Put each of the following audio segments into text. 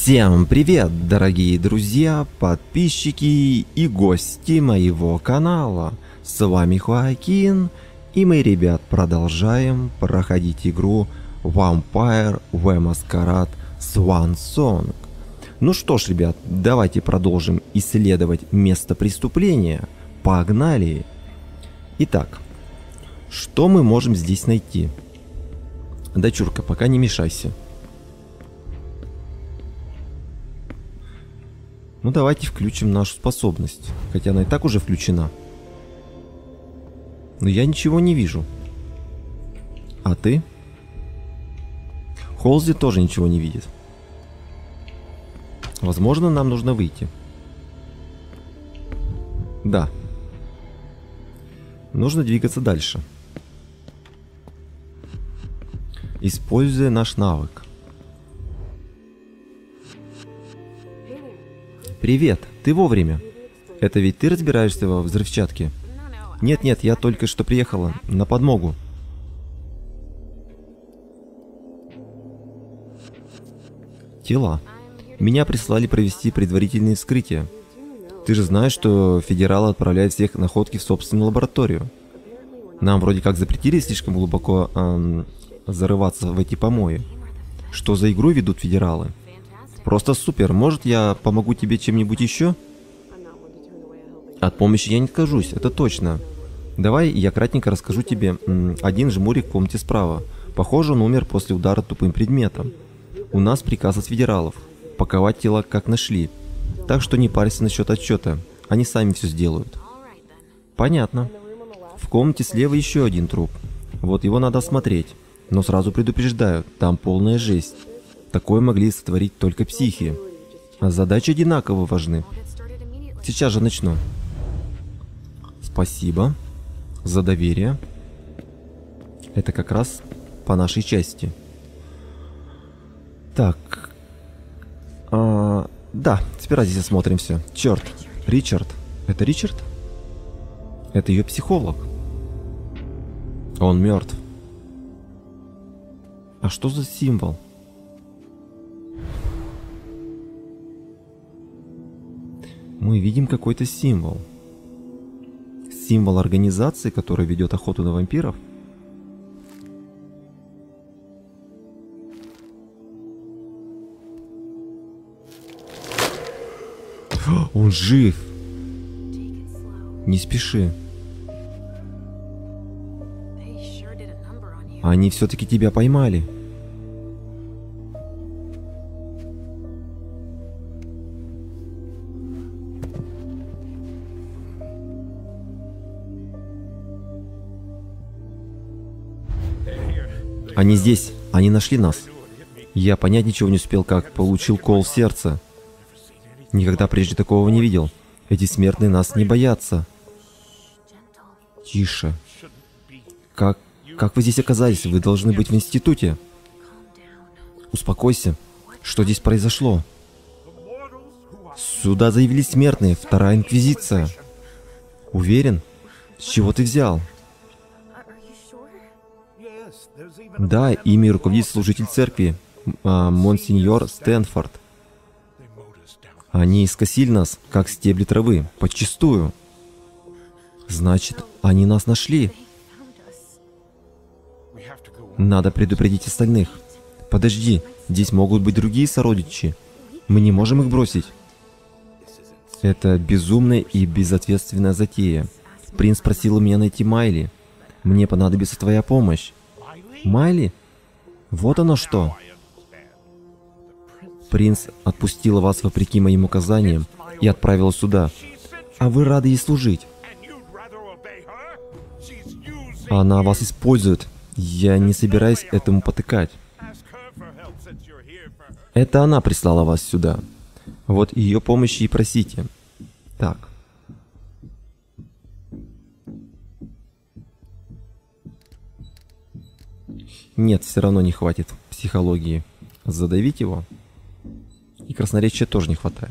Всем привет, дорогие друзья, подписчики и гости моего канала. С вами Хоакин, и мы, ребят, продолжаем проходить игру Vampire the Masquerade Swan Song. Ну что ж, ребят, давайте продолжим исследовать место преступления. Погнали! Итак, что мы можем здесь найти? Дочурка, пока не мешайся. Ну давайте включим нашу способность, хотя она и так уже включена. Но я ничего не вижу. А ты? Холзи тоже ничего не видит. Возможно, нам нужно выйти. Да. Нужно двигаться дальше. Используя наш навык. Привет, ты вовремя. Это ведь ты разбираешься во взрывчатке? Нет-нет, я только что приехала на подмогу. Тела. Меня прислали провести предварительные вскрытия. Ты же знаешь, что федералы отправляют всех находки в собственную лабораторию. Нам вроде как запретили слишком глубоко зарываться в эти помои. Что за игру ведут федералы? Просто супер. Может, я помогу тебе чем-нибудь еще? От помощи я не откажусь, это точно. Давай я кратенько расскажу тебе. Один жмурик в комнате справа. Похоже, он умер после удара тупым предметом. У нас приказ от федералов. Паковать тело как нашли. Так что не парься насчет отчета. Они сами все сделают. Понятно. В комнате слева еще один труп. Вот его надо осмотреть. Но сразу предупреждаю, там полная жесть. Такое могли сотворить только психи. А задачи одинаково важны. Сейчас же начну. Спасибо за доверие. Это как раз по нашей части. Так. Да, теперь здесь осмотрим все. Черт, Ричард. Это Ричард? Это ее психолог. Он мертв. А что за символ? Мы видим какой-то символ. Символ организации, которая ведет охоту на вампиров. Он жив. Не спеши. Они все-таки тебя поймали. Они здесь. Они нашли нас. Я понять ничего не успел, как получил кол в сердце. Никогда прежде такого не видел. Эти смертные нас не боятся. Тише. Как вы здесь оказались? Вы должны быть в институте. Успокойся. Что здесь произошло? Сюда заявились смертные. Вторая инквизиция. Уверен? С чего ты взял? Да, ими руководит служитель церкви, монсеньор Стэнфорд. Они искосили нас, как стебли травы, подчистую. Значит, они нас нашли. Надо предупредить остальных. Подожди, здесь могут быть другие сородичи. Мы не можем их бросить. Это безумная и безответственная затея. Принц просил у меня найти Майли. Мне понадобится твоя помощь. Майли? Вот оно что. Принц отпустила вас вопреки моим указаниям и отправила сюда. А вы рады ей служить. Она вас использует. Я не собираюсь этому потыкать. Это она прислала вас сюда. Вот ее помощи и просите. Так. Нет, все равно не хватит психологии. Задавить его. И красноречия тоже не хватает.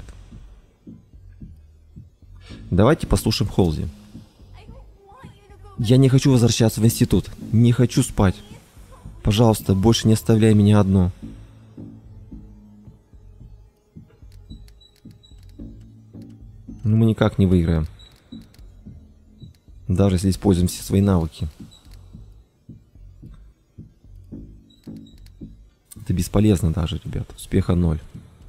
Давайте послушаем Холзи. Я не хочу возвращаться в институт. Не хочу спать. Пожалуйста, больше не оставляй меня одну. Мы никак не выиграем. Даже если используем все свои навыки. Это бесполезно даже, ребят. Успеха 0.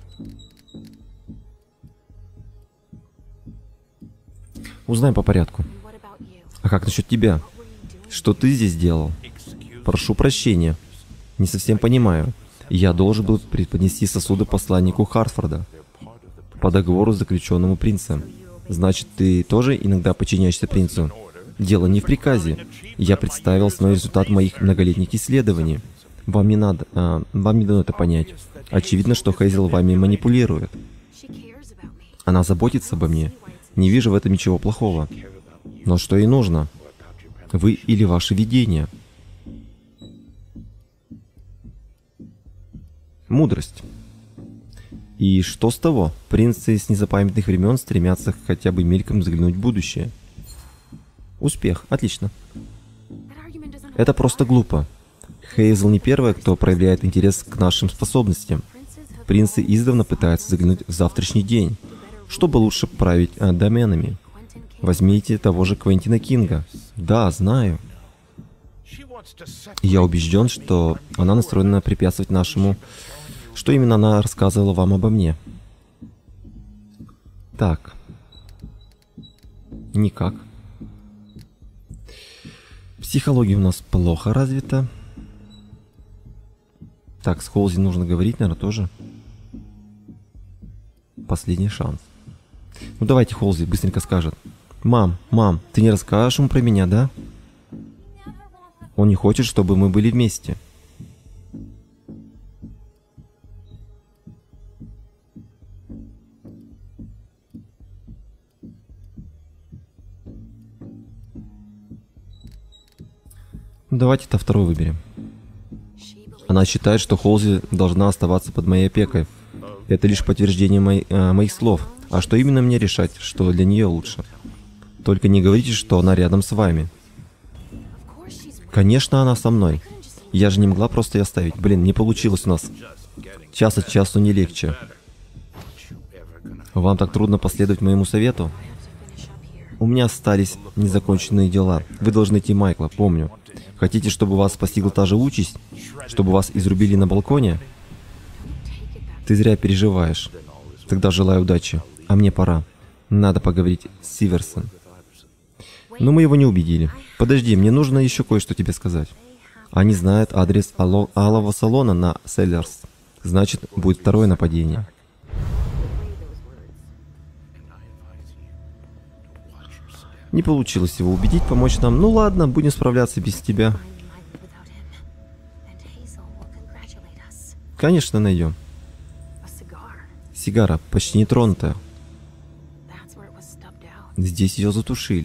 Узнаем по порядку. А как насчет тебя? Что ты здесь делал? Прошу прощения. Не совсем понимаю. Я должен был преподнести сосуды посланнику Хартфорда по договору, заключенному принцем. Значит, ты тоже иногда подчиняешься принцу? Дело не в приказе. Я представил основной результат моих многолетних исследований. Вам не дано это понять. Очевидно, что Хейзел вами манипулирует. Она заботится обо мне. Не вижу в этом ничего плохого. Но что ей нужно? Вы или ваше видение? Мудрость. И что с того? Принцы с незапамятных времен стремятся хотя бы мельком заглянуть в будущее. Успех. Отлично. Это просто глупо. Хейзел не первая, кто проявляет интерес к нашим способностям. Принцы издавна пытаются заглянуть в завтрашний день, чтобы лучше править доменами. Возьмите того же Квентина Кинга. Да, знаю. Я убежден, что она настроена препятствовать нашему... Что именно она рассказывала вам обо мне? Так. Никак. Психология у нас плохо развита. Так, с Холзи нужно говорить, наверное, тоже. Последний шанс. Ну давайте Холзи быстренько скажет. Мам, ты не расскажешь ему про меня, да? Он не хочет, чтобы мы были вместе. Давайте-то второй выберем. Она считает, что Холзи должна оставаться под моей опекой. Это лишь подтверждение моих слов. А что именно мне решать, что для нее лучше? Только не говорите, что она рядом с вами. Конечно, она со мной. Я же не могла просто ее оставить. Блин, не получилось у нас. Час от часу не легче. Вам так трудно последовать моему совету? У меня остались незаконченные дела. Вы должны идти, Майкла, помню. Хотите, чтобы вас постигла та же участь? Чтобы вас изрубили на балконе? Ты зря переживаешь. Тогда желаю удачи. А мне пора. Надо поговорить с Сиверсон. Но мы его не убедили. Подожди, мне нужно еще кое-что тебе сказать. Они знают адрес алого салона на Селлерс. Значит, будет второе нападение. Не получилось его убедить, помочь нам. Ну ладно, будем справляться без тебя. Конечно, найдем. Сигара, почти не тронутая. Здесь ее затушили.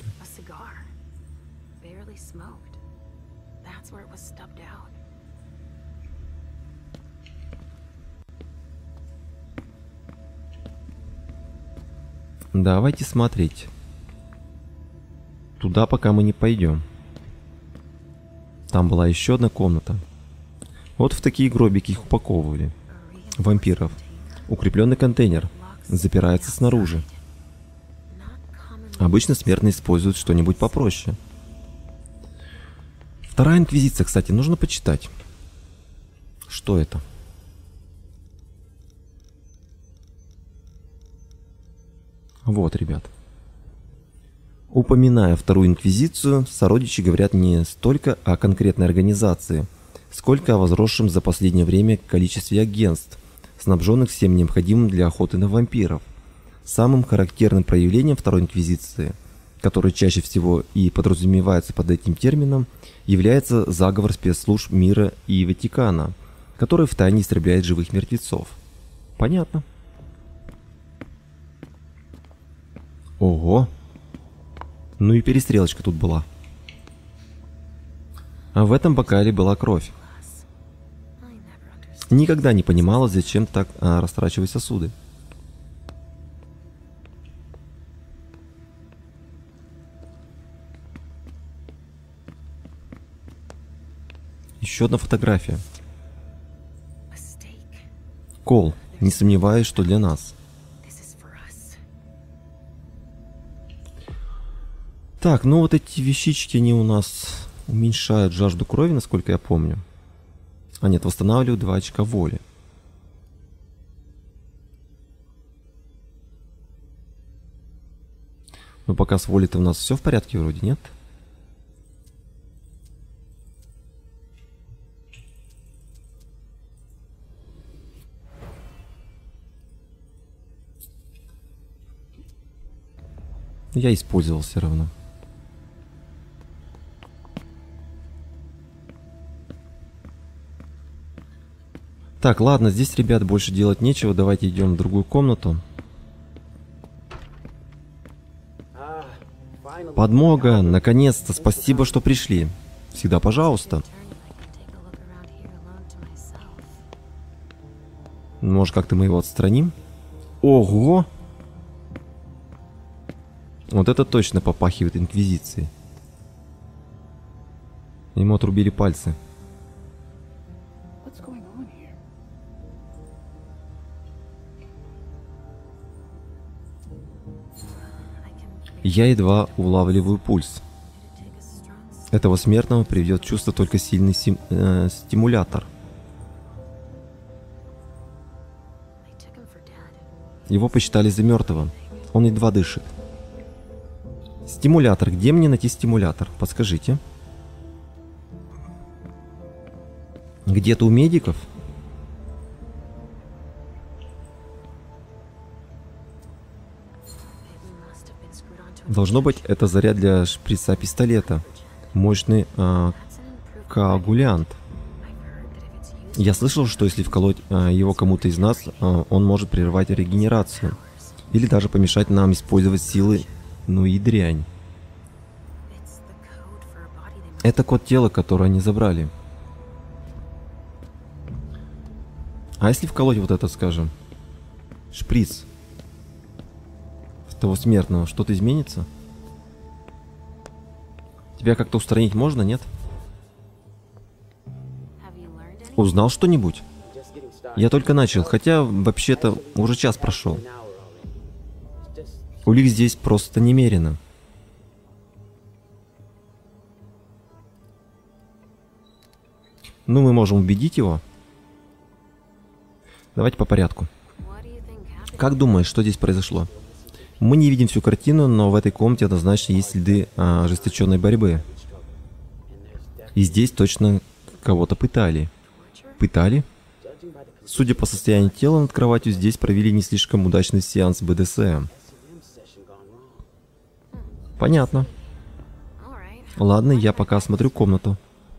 Давайте смотреть. Туда пока мы не пойдем. Там была еще одна комната. Вот в такие гробики их упаковывали. Вампиров. Укрепленный контейнер. Запирается снаружи. Обычно смертные используют что-нибудь попроще. Вторая инквизиция, кстати, нужно почитать. Что это? Вот, ребят. Упоминая Вторую Инквизицию, сородичи говорят не столько о конкретной организации, сколько о возросшем за последнее время количестве агентств, снабженных всем необходимым для охоты на вампиров. Самым характерным проявлением Второй Инквизиции, которое чаще всего и подразумевается под этим термином, является заговор спецслужб мира и Ватикана, который втайне истребляет живых мертвецов. Понятно? Ого! Ну и перестрелочка тут была. А в этом бокале была кровь. Никогда не понимала, зачем так растрачивать сосуды. Еще одна фотография. Кол, не сомневаюсь, что для нас. Так, ну вот эти вещички, они у нас уменьшают жажду крови, насколько я помню. А нет, восстанавливают 2 очка воли. Но пока с волей-то у нас все в порядке вроде, нет? Я использовал все равно. Так, ладно, здесь, ребят, больше делать нечего. Давайте идем в другую комнату. Подмога, наконец-то, спасибо, что пришли. Всегда пожалуйста. Может, как-то мы его отстраним? Ого! Вот это точно попахивает инквизицией. Ему отрубили пальцы. Я едва улавливаю пульс. Этого смертного приведет в чувство только сильный стимулятор. Его посчитали за мертвого. Он едва дышит. Стимулятор. Где мне найти стимулятор? Подскажите. Где-то у медиков? Должно быть, это заряд для шприца пистолета. Мощный коагулянт. Я слышал, что если вколоть его кому-то из нас, он может прервать регенерацию. Или даже помешать нам использовать силы. Ну и дрянь. Это код тела, которое они забрали. А если вколоть вот это, скажем, шприц в того смертного, что-то изменится? Тебя как-то устранить можно, нет? Узнал что-нибудь? Я только начал, хотя вообще-то уже час прошел. Улик здесь просто немерено. Ну, мы можем убедить его. Давайте по порядку. Как думаешь, что здесь произошло? Мы не видим всю картину, но в этой комнате однозначно есть следы ожесточенной борьбы. И здесь точно кого-то пытали. Пытали? Судя по состоянию тела над кроватью, здесь провели не слишком удачный сеанс БДСМ. Понятно. Ладно, я пока осмотрю комнату.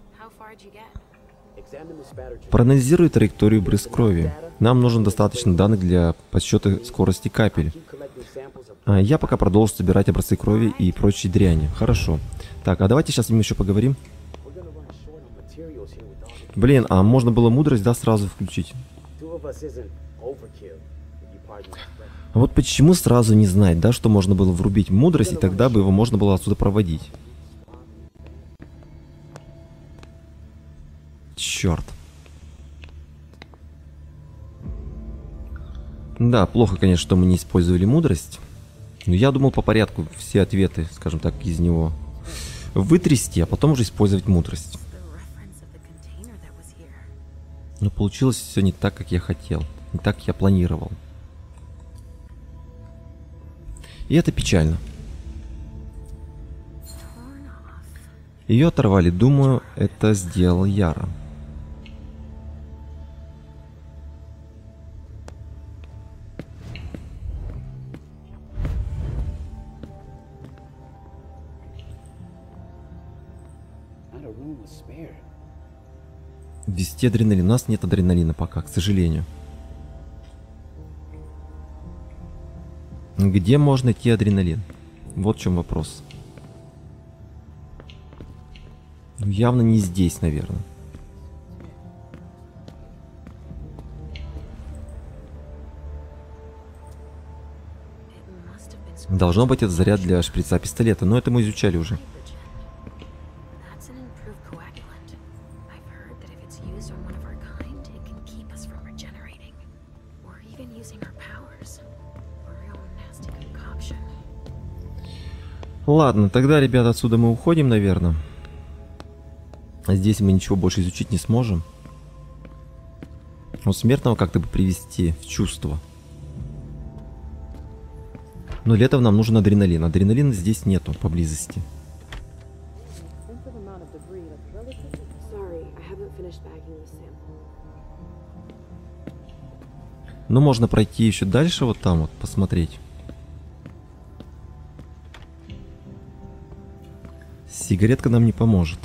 Проанализируй траекторию брызг крови. Нам нужно достаточно данных для подсчета скорости капель. Я пока продолжу собирать образцы крови и прочие дряни. Хорошо. Так, а давайте сейчас с ним еще поговорим. Блин, а можно было мудрость, да, сразу включить? Вот почему сразу не знать, да, что можно было врубить мудрость, и тогда бы его можно было отсюда проводить. Черт. Да, плохо, конечно, что мы не использовали мудрость. Но я думал по порядку все ответы, скажем так, из него вытрясти, а потом уже использовать мудрость. Но получилось все не так, как я хотел. Не так, как я планировал. И это печально. Ее оторвали. Думаю, это сделал Яра. Ввести адреналин. У нас нет адреналина пока, к сожалению. Где можно найти адреналин? Вот в чем вопрос. Ну, явно не здесь, наверное. Должно быть, это заряд для шприца пистолета, но это мы изучали уже. Ладно, тогда, ребята, отсюда мы уходим, наверное. А здесь мы ничего больше изучить не сможем. Вот смертного как-то бы привести в чувство. Но для этого нам нужен адреналин. Адреналина здесь нету поблизости. Но можно пройти еще дальше, вот там вот, посмотреть. Сигаретка нам не поможет.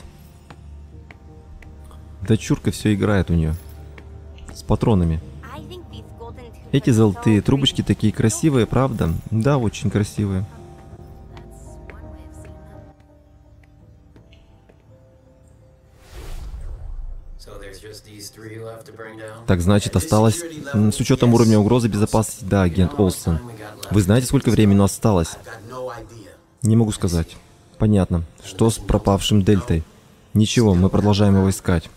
Дочурка все играет у нее. С патронами. Эти золотые трубочки такие красивые, правда? Да, очень красивые. Так, значит, осталось, с учетом уровня угрозы безопасности, да, агент Олсен. Вы знаете, сколько времени у нас осталось? Не могу сказать. Понятно. Что с пропавшим Дельтой? Ничего, мы продолжаем его искать.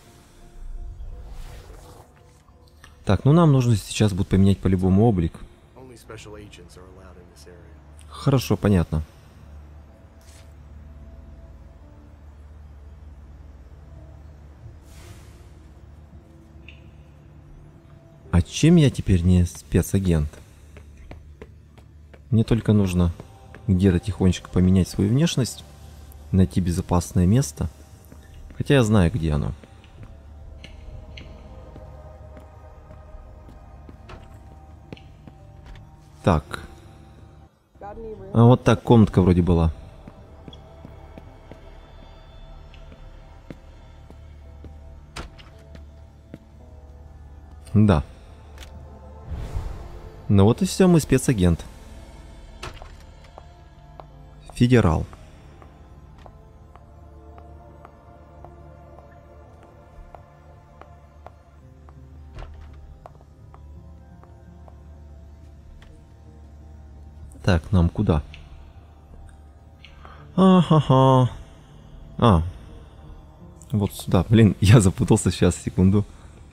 Так, ну нам нужно сейчас будет поменять по-любому облик. Хорошо, понятно. А чем я теперь не спецагент? Мне только нужно где-то тихонечко поменять свою внешность, найти безопасное место. Хотя я знаю, где оно. Так. А вот так комнатка вроде была. Да. Ну вот и все, мы спецагент. Федерал. Так, нам куда? Ага. А. Вот сюда. Блин, я запутался сейчас, секунду.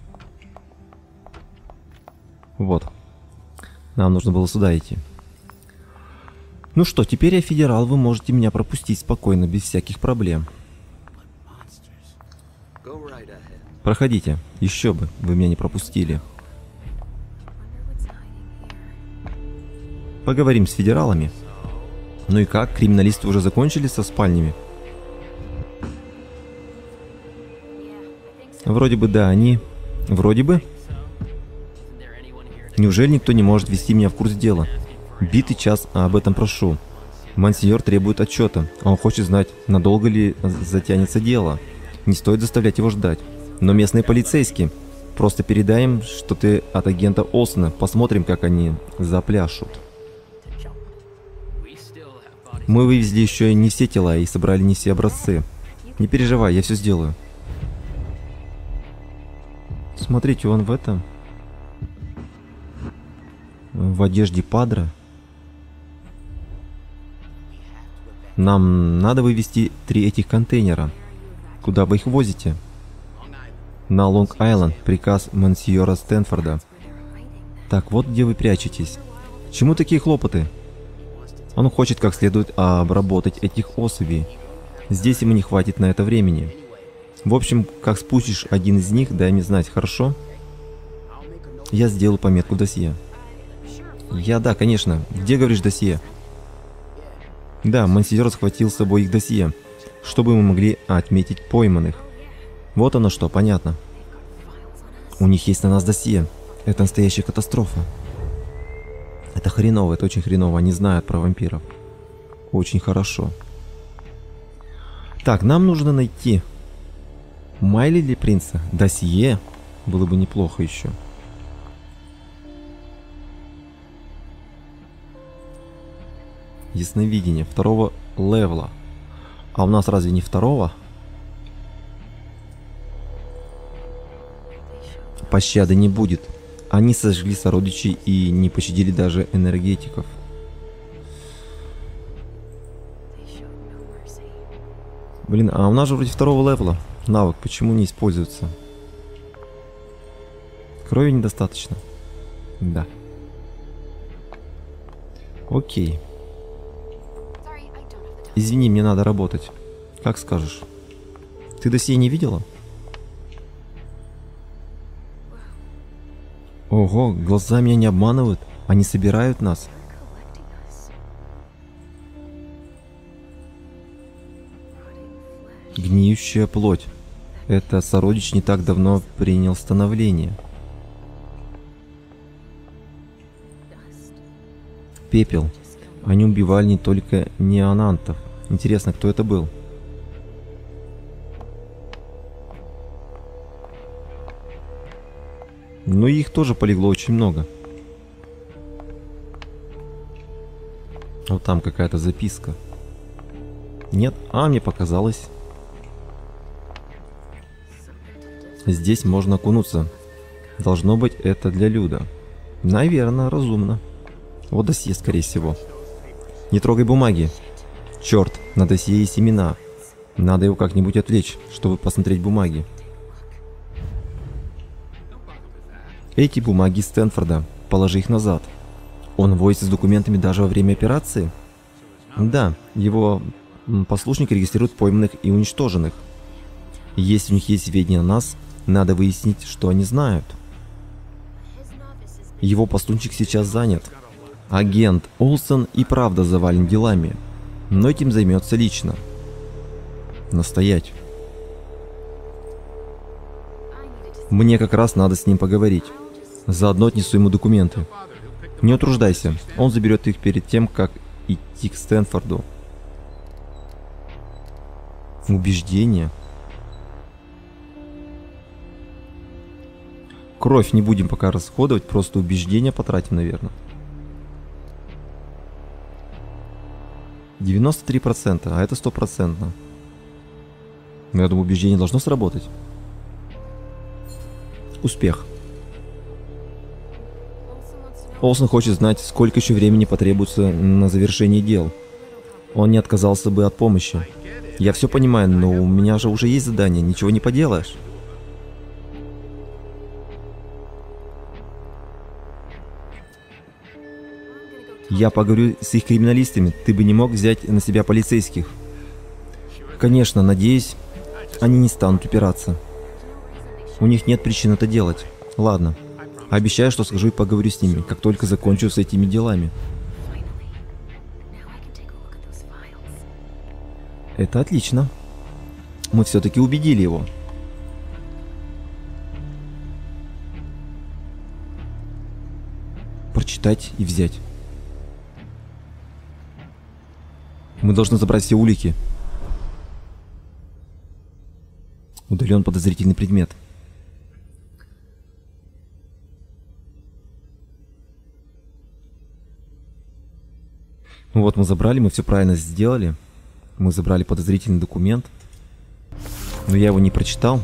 Вот. Нам нужно было сюда идти. Ну что, теперь я федерал, вы можете меня пропустить спокойно, без всяких проблем. Проходите. Еще бы, вы меня не пропустили. Поговорим с федералами. Ну и как, криминалисты уже закончили со спальнями? Вроде бы да, они... Вроде бы... Неужели никто не может ввести меня в курс дела? Битый час, а об этом прошу. Монсеньор требует отчета. Он хочет знать, надолго ли затянется дело. Не стоит заставлять его ждать. Но местные полицейские. Просто передай им, что ты от агента Олсена. Посмотрим, как они запляшут. Мы вывезли еще не все тела и собрали не все образцы. Не переживай, я все сделаю. Смотрите, он в этом... В одежде падра. Нам надо вывести 3 этих контейнера. Куда вы их возите? На Лонг-Айленд. Приказ монсеньора Стэнфорда. Так, вот где вы прячетесь. Чему такие хлопоты? Он хочет как следует обработать этих особей. Здесь ему не хватит на это времени. В общем, как спустишь один из них, дай мне знать, хорошо? Я сделаю пометку в досье. Да, конечно. Где, говоришь, досье? Да, монсеньор схватил с собой их досье, чтобы мы могли отметить пойманных. Вот оно что, понятно. У них есть на нас досье. Это настоящая катастрофа. Это хреново, это очень хреново. Они знают про вампиров. Очень хорошо. Так, нам нужно найти Майли или принца. Досье было бы неплохо еще. Ясновидение 2-го левела. А у нас разве не 2-го? Пощады не будет. Они сожгли сородичей и не пощадили даже энергетиков. Блин, а у нас же вроде 2-го левела навык. Почему не используется? Крови недостаточно. Да. Окей. Извини, мне надо работать. Как скажешь. Ты досье не видела? Ого, глаза меня не обманывают. Они собирают нас. Гниющая плоть. Это сородич не так давно принял становление. Пепел. Они убивали не только неонантов. Интересно, кто это был? Ну и их тоже полегло очень много. Вот там какая-то записка. Нет? А, мне показалось. Здесь можно окунуться. Должно быть, это для Люда. Наверное, разумно. Вот досье, скорее всего. Не трогай бумаги. Черт, на досье есть имена. Надо его как-нибудь отвлечь, чтобы посмотреть бумаги. Эти бумаги Стэнфорда. Положи их назад. Он возится с документами даже во время операции? Да, его послушник регистрирует пойманных и уничтоженных. Если у них есть сведения о нас, надо выяснить, что они знают. Его послушник сейчас занят. Агент Олсен и правда завален делами, но этим займется лично. Настоять. Мне как раз надо с ним поговорить. Заодно отнесу ему документы. Не утруждайся, он заберет их перед тем, как идти к Стэнфорду. Убеждение. Кровь не будем пока расходовать, просто убеждения потратим, наверное. 93%, а это 100%. Я думаю, убеждение должно сработать. Успех. Олсен хочет знать, сколько еще времени потребуется на завершение дел. Он не отказался бы от помощи. Я все понимаю, но у меня же уже есть задание, ничего не поделаешь. Я поговорю с их криминалистами, ты бы не мог взять на себя полицейских. Конечно, надеюсь, они не станут упираться. У них нет причин это делать. Ладно. Обещаю, что схожу и поговорю с ними, как только закончу с этими делами. Это отлично. Мы все-таки убедили его. Прочитать и взять. Мы должны забрать все улики. Удален подозрительный предмет. Ну вот мы забрали, мы все правильно сделали. Мы забрали подозрительный документ. Но я его не прочитал.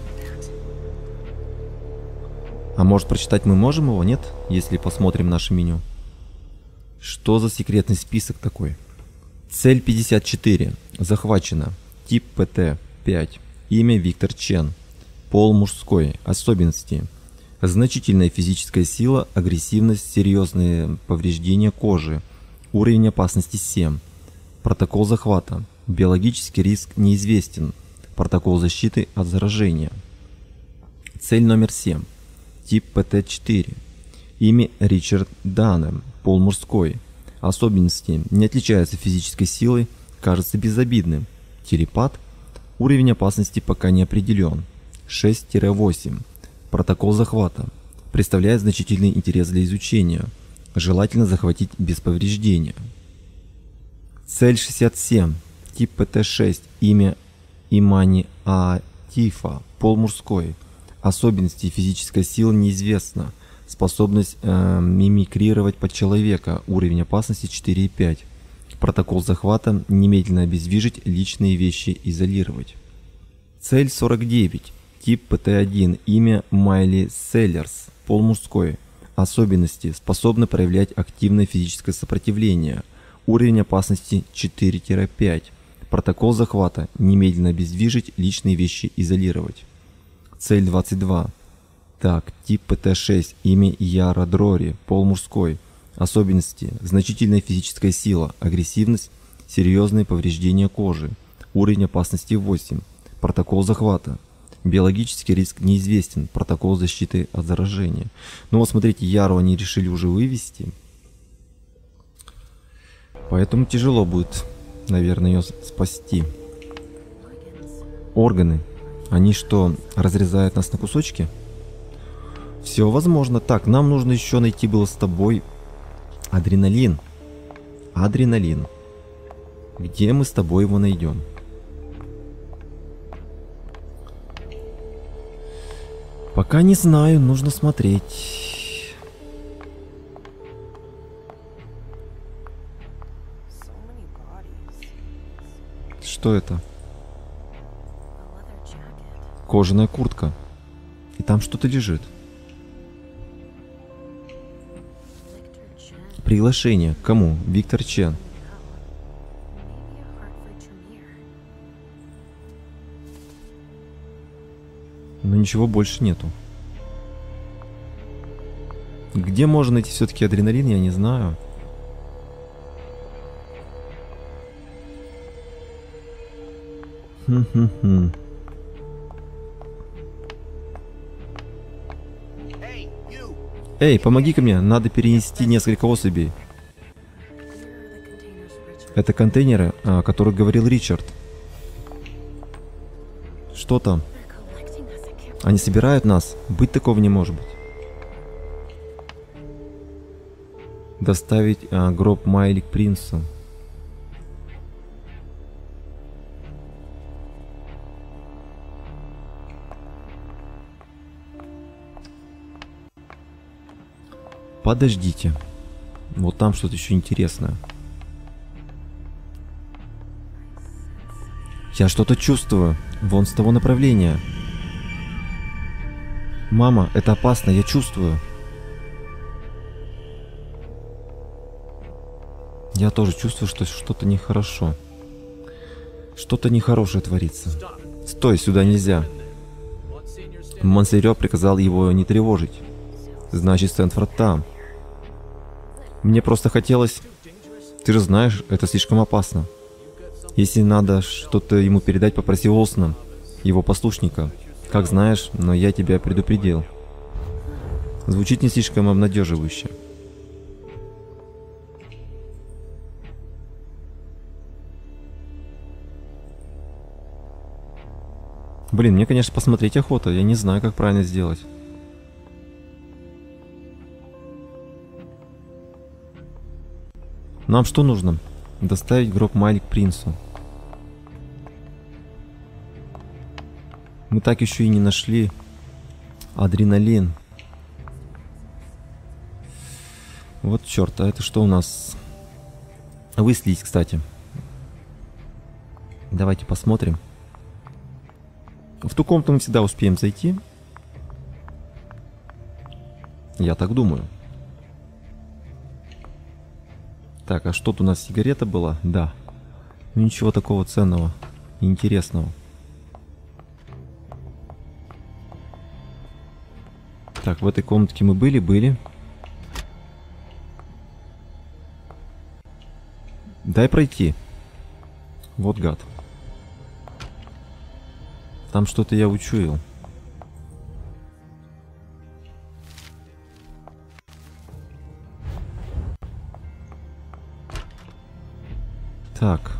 А может, прочитать мы можем его, нет? Если посмотрим наше меню. Что за секретный список такой? Цель 54. Захвачена. Тип ПТ-5. Имя Виктор Чен. Пол мужской. Особенности. Значительная физическая сила, агрессивность, серьезные повреждения кожи. Уровень опасности 7. Протокол захвата. Биологический риск неизвестен. Протокол защиты от заражения. Цель номер 7. Тип ПТ-4. Имя Ричард Данем. Пол мужской. Особенности. Не отличается физической силой. Кажется безобидным. Телепат. Уровень опасности пока не определен. 6-8. Протокол захвата. Представляет значительный интерес для изучения. Желательно захватить без повреждения. Цель 67. Тип ПТ-6. Имя Имани Атифа. Пол мужской. Особенности. Физическая сила неизвестна. Способность мимикрировать под человека. Уровень опасности 4,5. Протокол захвата. Немедленно обездвижить, личные вещи изолировать. Цель 49. Тип ПТ-1. Имя Майли Селлерс. Пол мужской. Особенности. Способны проявлять активное физическое сопротивление. Уровень опасности 4-5. Протокол захвата. Немедленно обездвижить, личные вещи изолировать. Цель 22. Так, тип ПТ-6. Имя Яра Дрори. Пол мужской. Особенности. Значительная физическая сила. Агрессивность. Серьезные повреждения кожи. Уровень опасности 8. Протокол захвата. Биологический риск неизвестен. Протокол защиты от заражения. Ну вот смотрите, Яру они решили уже вывести. Поэтому тяжело будет, наверное, ее спасти. Органы. Они что, разрезают нас на кусочки? Все возможно. Так, нам нужно еще найти было с тобой адреналин. Адреналин. Где мы с тобой его найдем? Пока не знаю, нужно смотреть. Что это? Кожаная куртка. И там что-то лежит. Приглашение. Кому? Виктор Чен. Но ничего больше нету. Где можно найти все-таки адреналин, я не знаю. Хм-хм-хм. Эй, помоги-ка мне, надо перенести несколько особей. Это контейнеры, о которых говорил Ричард. Что там? Они собирают нас? Быть такого не может быть. Доставить гроб Майли к принцу. Подождите. Вот там что-то еще интересное. Я что-то чувствую. Вон с того направления. Мама, это опасно, я чувствую. Я тоже чувствую, что что-то нехорошо. Что-то нехорошее творится. Стой, сюда нельзя. Монсерё приказал его не тревожить. Значит, Стэнфорд там. Мне просто хотелось... Ты же знаешь, это слишком опасно. Если надо что-то ему передать, попроси Олсона, его послушника. Как знаешь, но я тебя предупредил. Звучит не слишком обнадеживающе. Блин, мне, конечно, посмотреть охота. Я не знаю, как правильно сделать. Нам что нужно? Доставить гроб Майли к принцу. Мы так еще и не нашли адреналин. Вот черт, а это что у нас? Выследить, кстати. Давайте посмотрим. В ту комнату мы всегда успеем зайти. Я так думаю. Так, а что тут у нас, сигарета была? Да. Ну ничего такого ценного и интересного. Так, в этой комнатке мы были. Дай пройти. Вот гад. Там что-то я учуял. Так.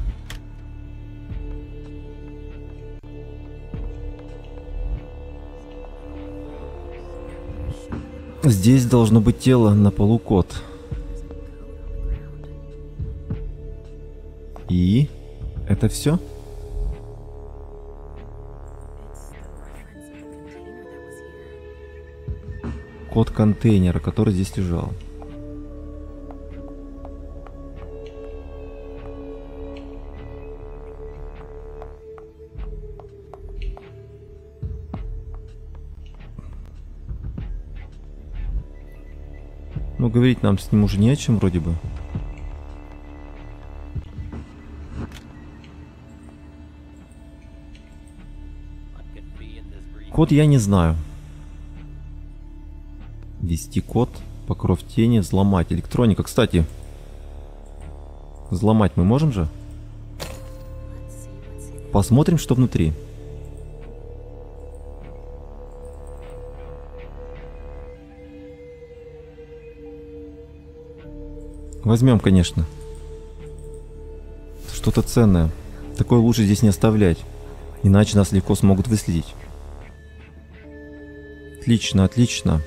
Здесь должно быть тело, на полу кот. И? Это все? Код контейнера, который здесь лежал. Ну, говорить нам с ним уже не о чем вроде бы. Код я не знаю. Ввести код, покров тени, взломать. Электроника. Кстати, взломать мы можем же? Посмотрим, что внутри. Возьмем, конечно. Что-то ценное. Такое лучше здесь не оставлять. Иначе нас легко смогут выследить. Отлично, отлично.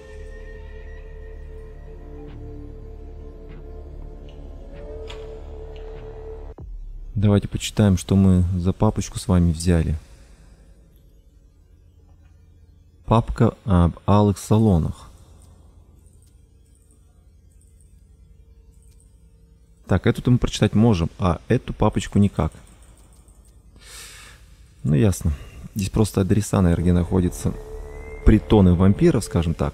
Давайте почитаем, что мы за папочку с вами взяли. Папка об алых салонах. Так, эту мы прочитать можем, а эту папочку никак. Ну, ясно. Здесь просто адреса, наверное, где находятся притоны вампиров, скажем так.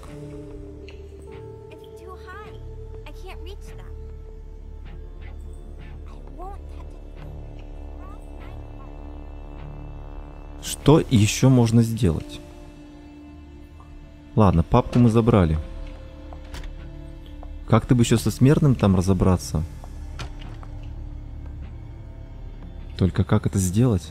Что еще можно сделать? Ладно, папку мы забрали. Как-то бы еще со смертным там разобраться. Только как это сделать?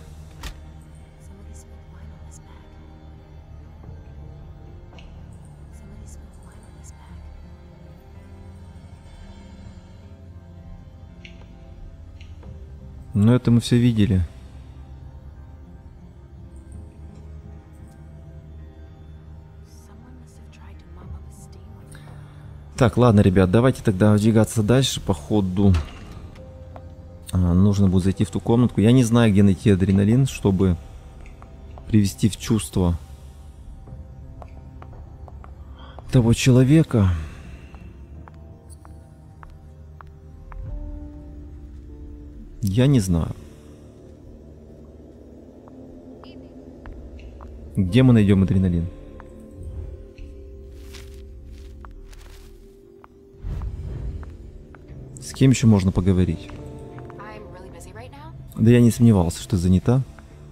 Но это мы все видели. Так, ладно, ребят, давайте тогда двигаться дальше. Походу нужно будет зайти в ту комнатку. Я не знаю, где найти адреналин, чтобы привести в чувство того человека. Я не знаю. Где мы найдем адреналин? С кем еще можно поговорить? Да я не сомневался, что занята.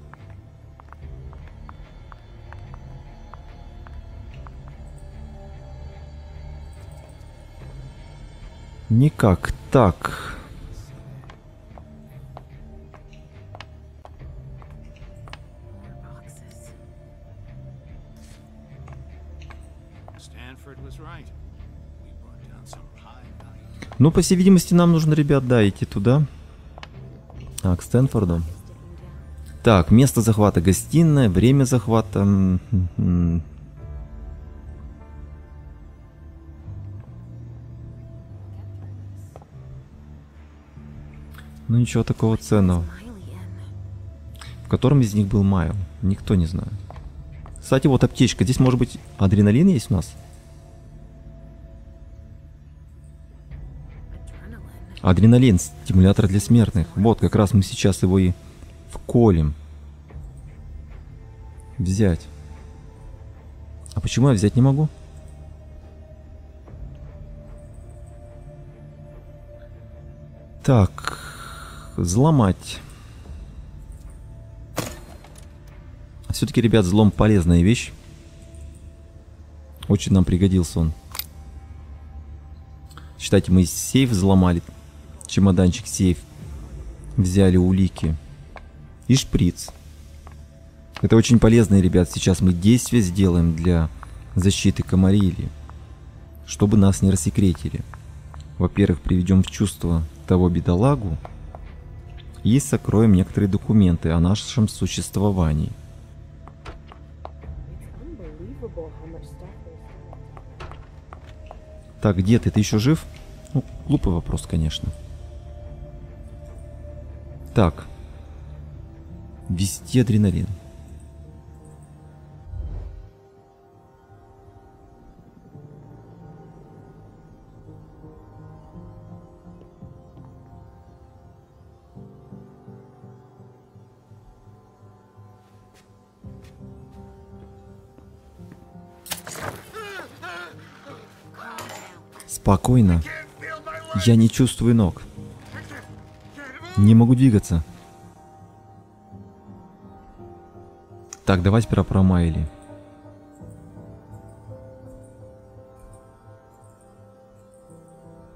Никак так. Ну, по всей видимости, нам нужно, ребят, да, идти туда. А, к Стэнфорду. Так, место захвата гостиная, время захвата. Ну, ничего такого ценного. В котором из них был Майл? Никто не знает. Кстати, вот аптечка. Здесь, может быть, адреналин есть у нас? Адреналин, стимулятор для смертных. Вот, как раз мы сейчас его и вколем. Взять. А почему я взять не могу? Так, взломать. Все-таки, ребят, взлом полезная вещь. Очень нам пригодился он. Считайте, мы сейф взломали. Чемоданчик, сейф. Взяли улики. И шприц. Это очень полезно, ребят. Сейчас мы действия сделаем для защиты Камарилли. Чтобы нас не рассекретили. Во-первых, приведем в чувство того бедолагу. И сокроем некоторые документы о нашем существовании. Так, где ты? Ты еще жив? Ну, глупый вопрос, конечно. Так. Ввести адреналин. Спокойно. Я не чувствую ног. Не могу двигаться. Так, давай сперва про Майли.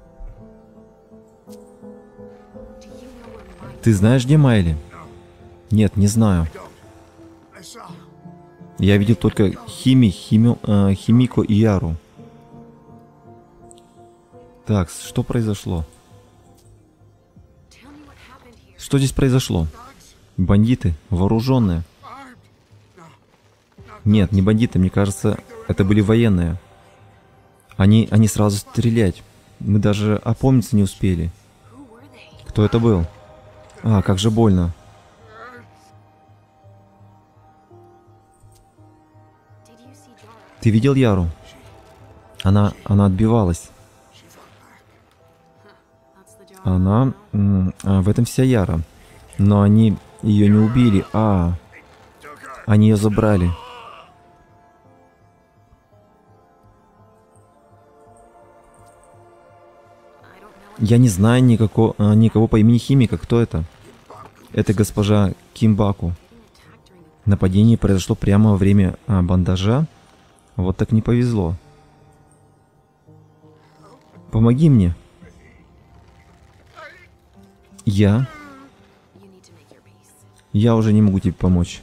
Ты знаешь, где Майли? Нет, не знаю. Я видел только Химико и Яру. Так, что произошло? Что здесь произошло? Бандиты, вооруженные. Нет, не бандиты, мне кажется, это были военные. Они сразу стрелять. Мы даже опомниться не успели. Кто это был? А, как же больно. Ты видел Яру? Она отбивалась. В этом вся Яра. Но они ее не убили. Они ее забрали. Я не знаю никого по имени Химика. Кто это? Это госпожа Кимбаку. Нападение произошло прямо во время бандажа. Вот так не повезло. Помоги мне. Я уже не могу тебе помочь.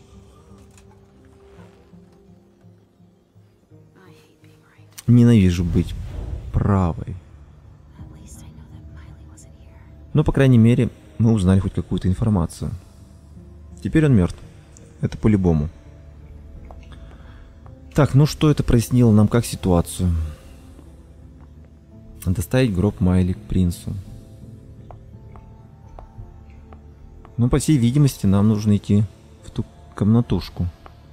Ненавижу быть правой. Но, по крайней мере, мы узнали хоть какую-то информацию. Теперь он мертв. Это по-любому. Так, ну что это прояснило нам как ситуацию? Доставить гроб Майли к принцу. Ну, по всей видимости, нам нужно идти в ту комнатушку.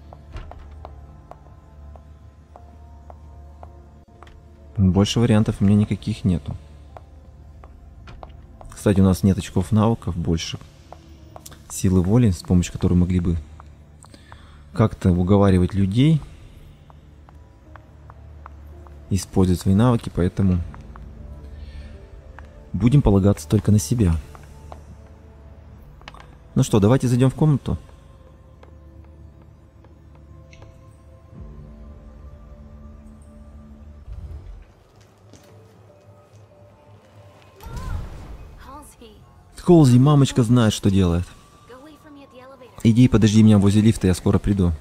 Больше вариантов у меня никаких нету. Кстати, у нас нет очков навыков больше. Силы воли, с помощью которой могли бы как-то уговаривать людей использовать свои навыки, поэтому будем полагаться только на себя. Ну что, давайте зайдем в комнату. Холзи, мамочка знает, что делает. Иди и подожди меня возле лифта, я скоро приду.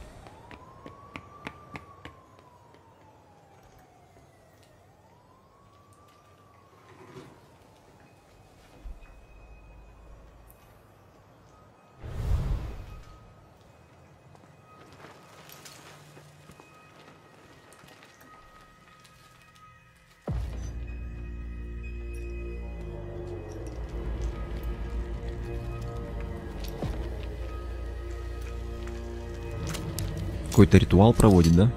Какой-то ритуал проводит, да?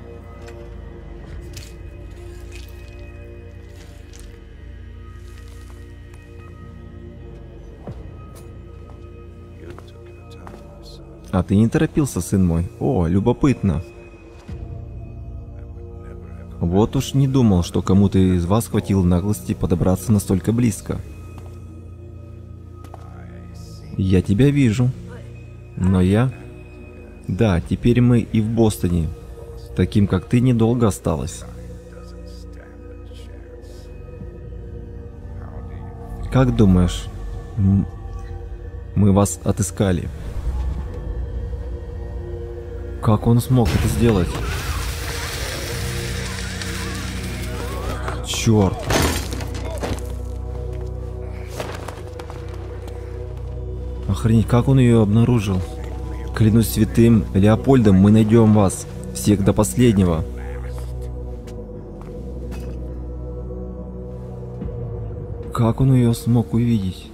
А ты не торопился, сын мой? О, любопытно. Вот уж не думал, что кому-то из вас хватило наглости подобраться настолько близко. Я тебя вижу. Но я... Да, теперь мы и в Бостоне. Таким, как ты, недолго осталось. Как думаешь, мы вас отыскали? Как он смог это сделать? Черт! Охренеть, как он ее обнаружил? Клянусь святым Леопольдом, мы найдем вас. Всех до последнего. Как он ее смог увидеть?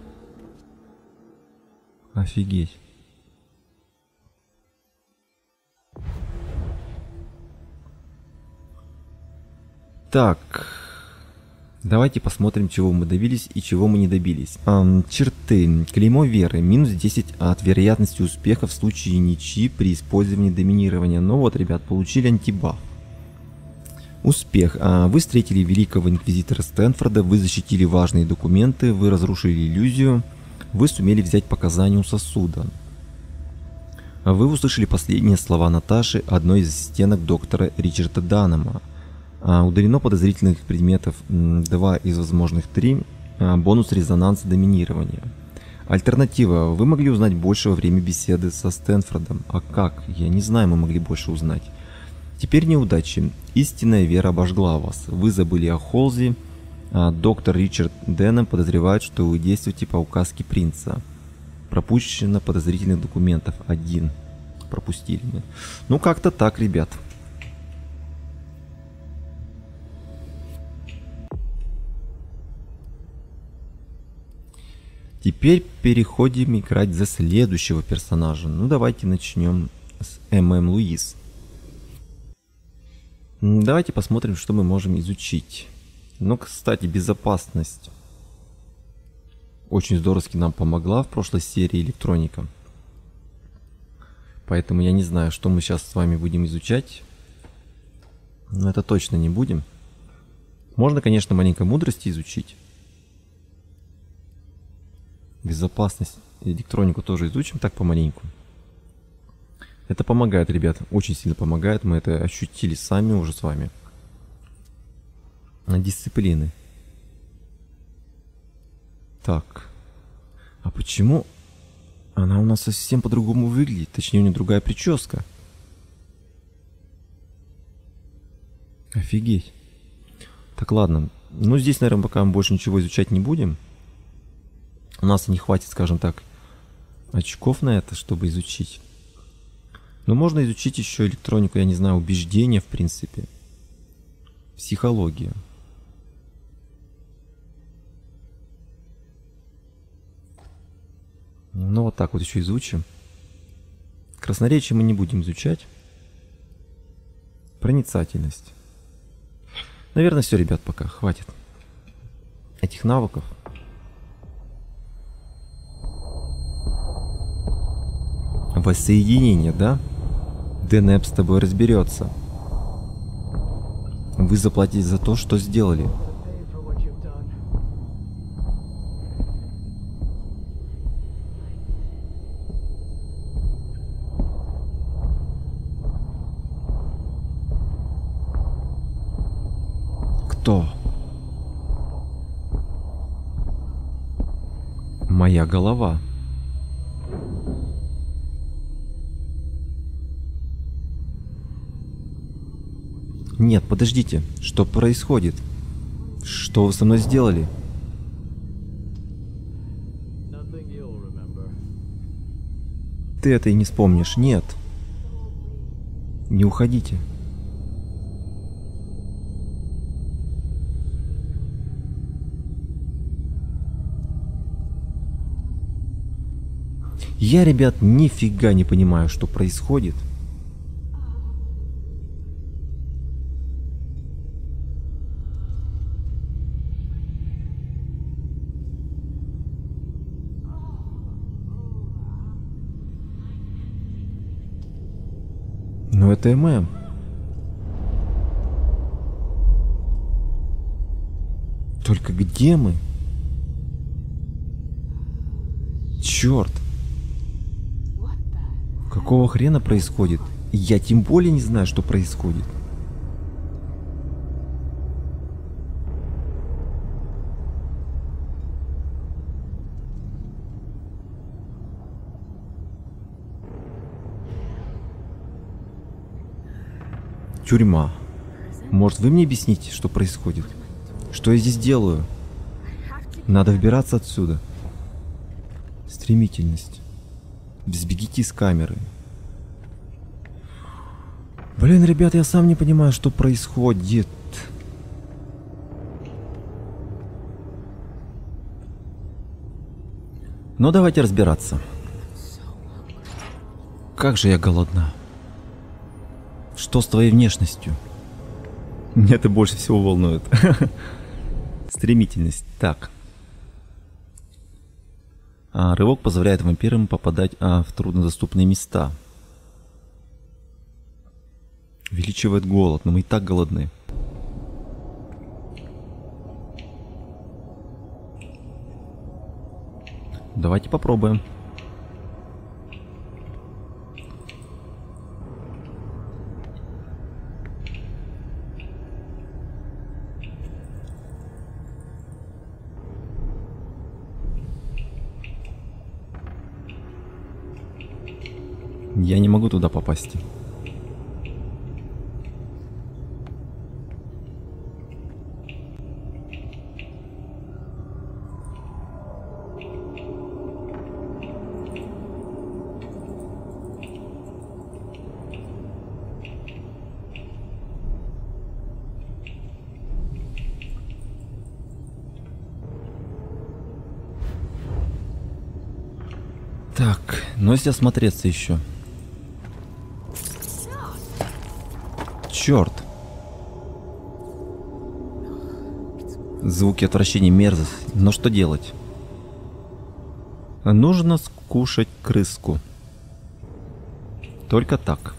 Офигеть. Так. Давайте посмотрим, чего мы добились и чего мы не добились. Черты. Клеймо веры. Минус 10 от вероятности успеха в случае ничьи при использовании доминирования. Ну вот, ребят, получили антибаф. Успех. Вы встретили великого инквизитора Стэнфорда, вы защитили важные документы, вы разрушили иллюзию, вы сумели взять показания у сосуда. Вы услышали последние слова Наташи, одной из ассистенток доктора Ричарда Данема. Удалено подозрительных предметов 2 из возможных 3. Бонус резонанса доминирования. Альтернатива. Вы могли узнать больше во время беседы со Стэнфордом. А как? Я не знаю, мы могли больше узнать. Теперь неудачи. Истинная вера обожгла вас. Вы забыли о Холзи. Доктор Ричард Денхэм подозревает, что вы действуете по указке принца. Пропущено подозрительных документов. 1. Пропустили мы. Ну, как-то так, ребят. Теперь переходим играть за следующего персонажа. Ну, давайте начнем с ММ Луис. Давайте посмотрим, что мы можем изучить. Ну, кстати, безопасность очень здорово нам помогла в прошлой серии электроника. Поэтому я не знаю, что мы сейчас с вами будем изучать. Но это точно не будем. Можно, конечно, маленько мудрости изучить. Безопасность, электронику тоже изучим так помаленьку. Это помогает, ребят, очень сильно помогает. Мы это ощутили сами уже с вами. Дисциплины. Так. А почему она у нас совсем по-другому выглядит? Точнее, у нее другая прическа. Офигеть. Так, ладно. Ну, здесь, наверное, пока мы больше ничего изучать не будем. У нас не хватит, скажем так, очков на это, чтобы изучить. Но можно изучить еще электронику, я не знаю, убеждения, в принципе. Психология. Ну, вот так вот еще изучим. Красноречие мы не будем изучать. Проницательность. Наверное, все, ребят, пока. Хватит этих навыков. Воссоединение, да? Денэп с тобой разберется. Вы заплатите за то, что сделали. Кто? Моя голова. Нет, подождите. Что происходит? Что вы со мной сделали? Ты это и не вспомнишь. Нет. Не уходите. Я, ребят, нифига не понимаю, что происходит. Но это ММ. Только где мы? Черт! Какого хрена происходит? Я тем более не знаю, что происходит. Тюрьма. Может, вы мне объясните, что происходит? Что я здесь делаю? Надо выбираться отсюда. Стремительность. Сбегите из камеры. Блин, ребят, я сам не понимаю, что происходит. Но давайте разбираться. Как же я голодна. Что с твоей внешностью? Меня это больше всего волнует. Стремительность. Так. Рывок позволяет вампирам попадать в труднодоступные места. Увеличивает голод, но мы и так голодны. Давайте попробуем. Я не могу туда попасть. Так, но если осмотреться еще. Черт. Звуки отвращения, мерзость. Но что делать? Нужно скушать крыску. Только так.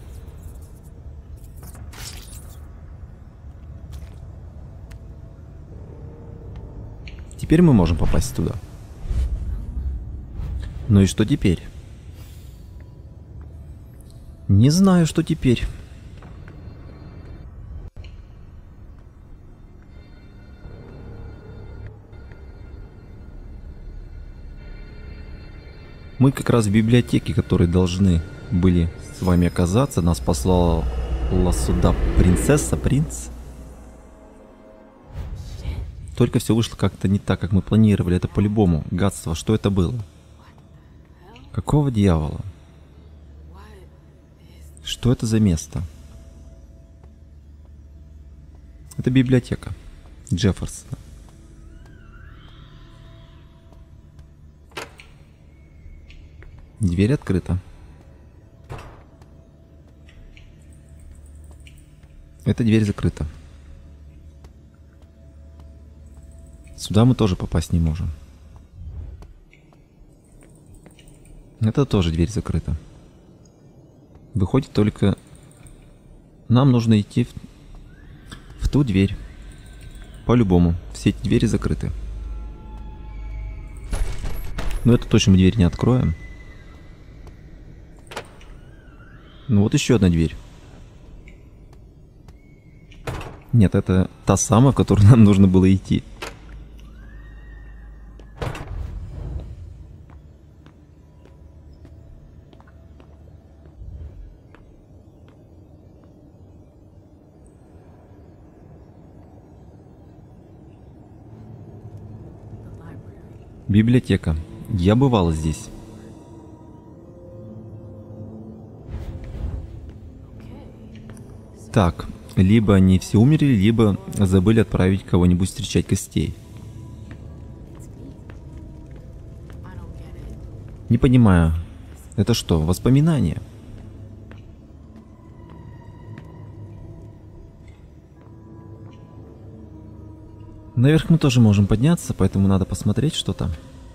Теперь мы можем попасть туда. Ну и что теперь? Не знаю, что теперь. Мы как раз в библиотеке, которые должны были с вами оказаться. Нас послала сюда принц. Только все вышло как-то не так, как мы планировали. Это по-любому гадство. Что это было? Какого дьявола? Что это за место? Это библиотека Джефферсона. Дверь открыта. Эта дверь закрыта. Сюда мы тоже попасть не можем. Это тоже дверь закрыта. Выходит только... Нам нужно идти в ту дверь. По-любому. Все эти двери закрыты. Но это точно мы дверь не откроем. Ну вот еще одна дверь. Нет, это та самая, в которую нам нужно было идти. Библиотека. Я бывала здесь. Так, либо они все умерли, либо забыли отправить кого-нибудь встречать гостей. Не понимаю. Это что, воспоминания? Наверх мы тоже можем подняться, поэтому надо посмотреть, что там.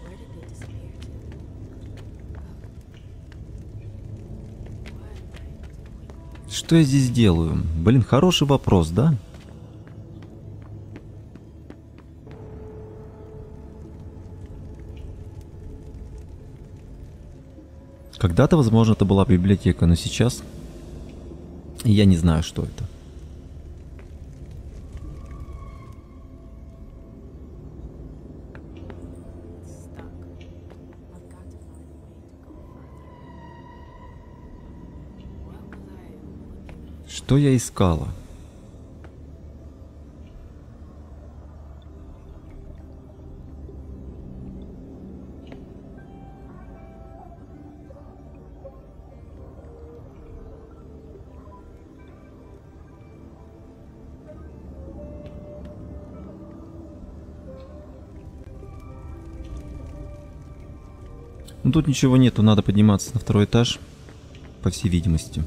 Что я здесь делаю? Блин, хороший вопрос, да? Когда-то, возможно, это была библиотека, но сейчас я не знаю, что это. Что я искала? Ну тут ничего нету, надо подниматься на второй этаж, по всей видимости.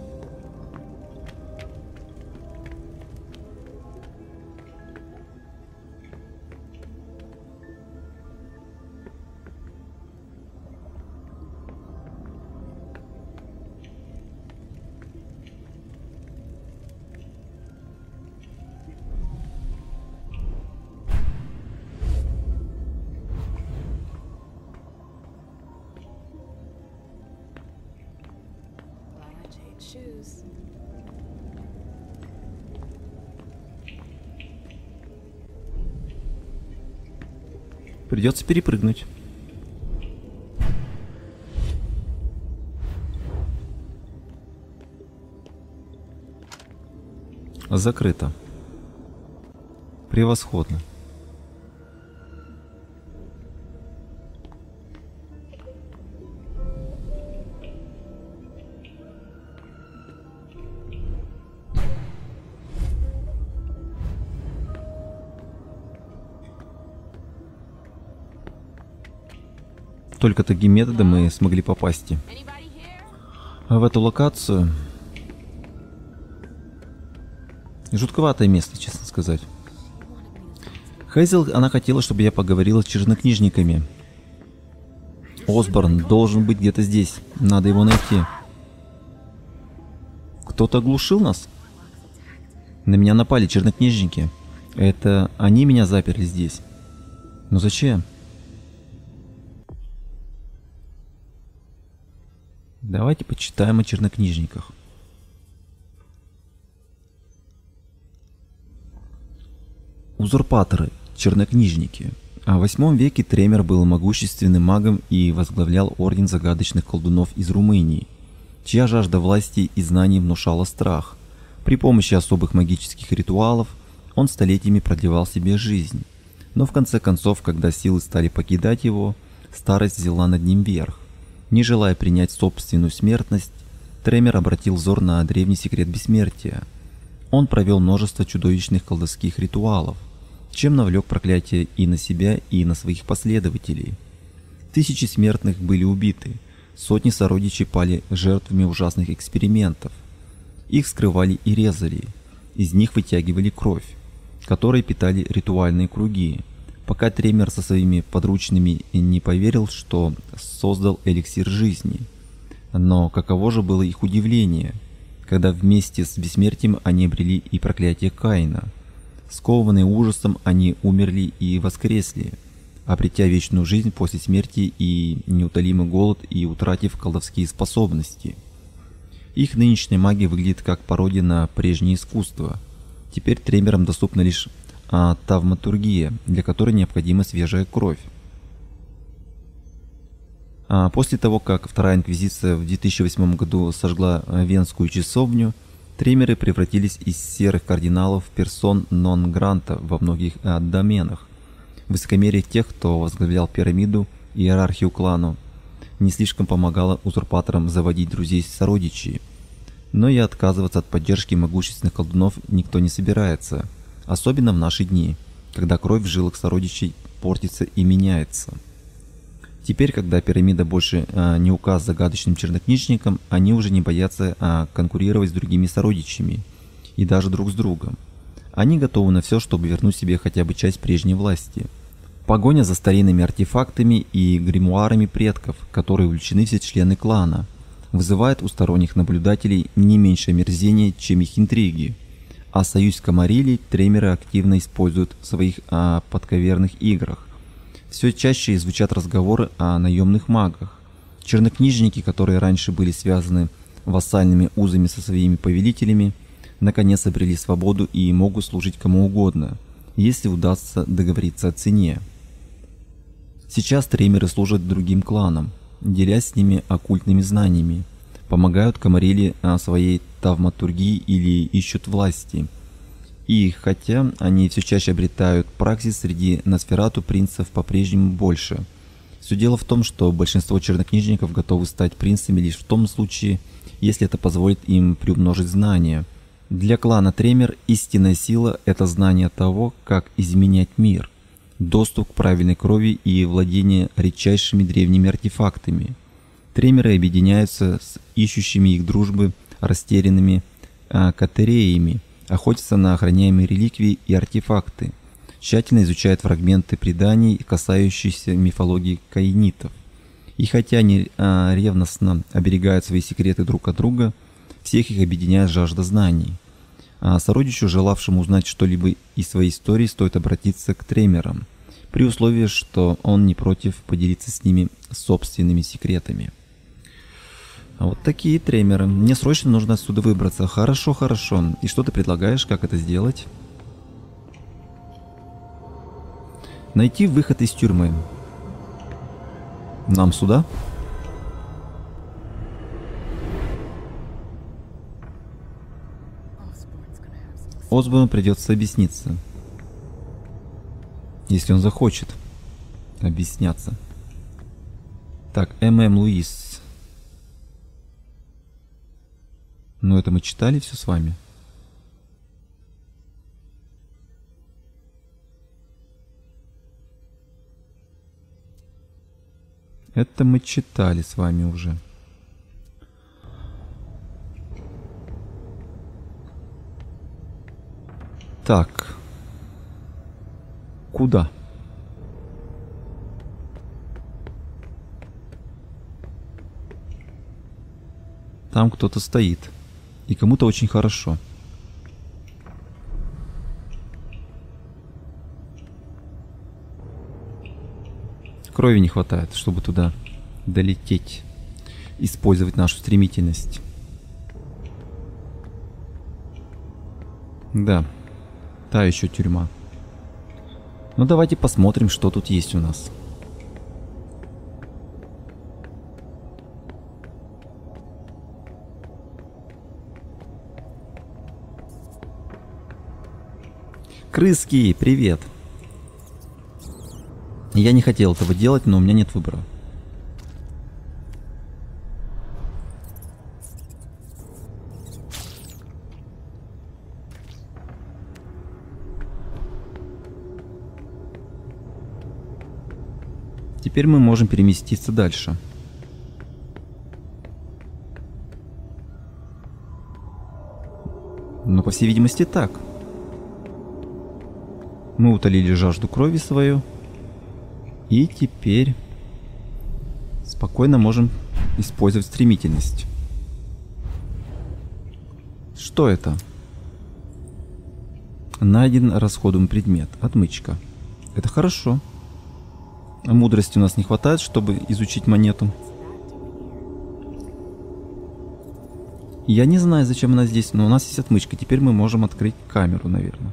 Придется перепрыгнуть. Закрыто. Превосходно. Только таким методом мы смогли попасть в эту локацию. Жутковатое место, честно сказать. Хейзел, она хотела, чтобы я поговорила с чернокнижниками. Осборн должен быть где-то здесь. Надо его найти. Кто-то оглушил нас? На меня напали чернокнижники. Это они меня заперли здесь. Но зачем? Давайте почитаем о чернокнижниках. Узурпаторы, чернокнижники. А в 8 веке Тремер был могущественным магом и возглавлял орден загадочных колдунов из Румынии, чья жажда власти и знаний внушала страх. При помощи особых магических ритуалов он столетиями продлевал себе жизнь. Но в конце концов, когда силы стали покидать его, старость взяла над ним верх. Не желая принять собственную смертность, Тремер обратил взор на древний секрет бессмертия. Он провел множество чудовищных колдовских ритуалов, чем навлек проклятие и на себя, и на своих последователей. Тысячи смертных были убиты, сотни сородичей пали жертвами ужасных экспериментов. Их скрывали и резали, из них вытягивали кровь, которой питали ритуальные круги, пока Тремер со своими подручными не поверил, что создал эликсир жизни. Но каково же было их удивление, когда вместе с бессмертием они обрели и проклятие Каина. Скованные ужасом, они умерли и воскресли, обретя вечную жизнь после смерти и неутолимый голод и утратив колдовские способности. Их нынешняя магия выглядит как пародия на прежнее искусство. Теперь Тремерам доступна лишь тавматургия, для которой необходима свежая кровь. После того, как Вторая Инквизиция в 2008 году сожгла Венскую часовню, Тремеры превратились из серых кардиналов в персон нон-гранта во многих доменах. Высокомерие тех, кто возглавлял пирамиду и иерархию клану, не слишком помогало узурпаторам заводить друзей-сородичей. Но и отказываться от поддержки могущественных колдунов никто не собирается. Особенно в наши дни, когда кровь в жилах сородичей портится и меняется. Теперь, когда пирамида больше не указ загадочным чернокнижникам, они уже не боятся конкурировать с другими сородичами и даже друг с другом. Они готовы на все, чтобы вернуть себе хотя бы часть прежней власти. Погоня за старинными артефактами и гримуарами предков, которые увлечены все члены клана, вызывает у сторонних наблюдателей не меньше омерзения, чем их интриги. А союз Камарилей Тремеры активно используют в своих подковерных играх. Все чаще звучат разговоры о наемных магах. Чернокнижники, которые раньше были связаны вассальными узами со своими повелителями, наконец обрели свободу и могут служить кому угодно, если удастся договориться о цене. Сейчас Тремеры служат другим кланам, делясь с ними оккультными знаниями, помогают Камариле своей тавматургии или ищут власти. И хотя они все чаще обретают праксис, среди Носферату принцев по-прежнему больше. Все дело в том, что большинство чернокнижников готовы стать принцами лишь в том случае, если это позволит им приумножить знания. Для клана Тремер истинная сила – это знание того, как изменять мир, доступ к правильной крови и владение редчайшими древними артефактами. Тремеры объединяются с ищущими их дружбы растерянными катереями, охотятся на охраняемые реликвии и артефакты, тщательно изучают фрагменты преданий, касающиеся мифологии каинитов. И хотя они ревностно оберегают свои секреты друг от друга, всех их объединяет жажда знаний. Сородичу, желавшему узнать что-либо из своей истории, стоит обратиться к Тремерам, при условии, что он не против поделиться с ними собственными секретами. Вот такие Тремеры. Мне срочно нужно отсюда выбраться. Хорошо, хорошо. И что ты предлагаешь, как это сделать? Найти выход из тюрьмы. Нам сюда? Осборну придется объясниться. Если он захочет объясняться. Так, М.М. Луис. Ну, это мы читали все с вами. Это мы читали с вами уже. Так. Куда? Там кто-то стоит. И кому-то очень хорошо. Крови не хватает, чтобы туда долететь. Использовать нашу стремительность. Да. Та еще тюрьма. Ну давайте посмотрим, что тут есть у нас. Крыски, привет! Я не хотел этого делать, но у меня нет выбора. Теперь мы можем переместиться дальше. Но, по всей видимости, так. Мы утолили жажду крови свою. И теперь спокойно можем использовать стремительность. Что это? Найден расходуемый предмет. Отмычка. Это хорошо. Мудрости у нас не хватает, чтобы изучить монету. Я не знаю, зачем она здесь, но у нас есть отмычка. Теперь мы можем открыть камеру, наверное.